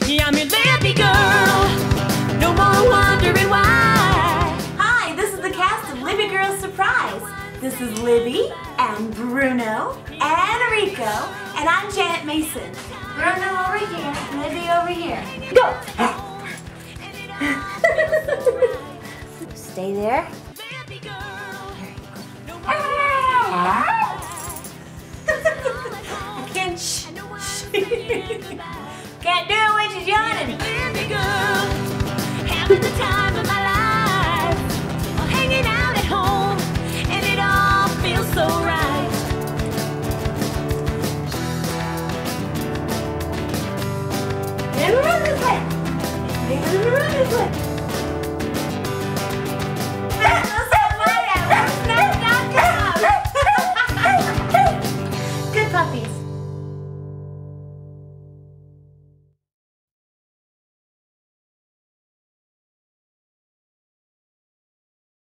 Yeah, I'm your Libby girl. No more wondering why. Hi, this is the cast of Libby Girl Surprise. This is Libby and Bruno and Rico, and I'm Janet Mayson. Bruno over here, Libby over here. Go! Stay there. I can't can't do it when she's yawning. Libby girl, having the time of my life. I'm hanging out at home, and it all feels so right. Maybe run this way. Maybe run this way.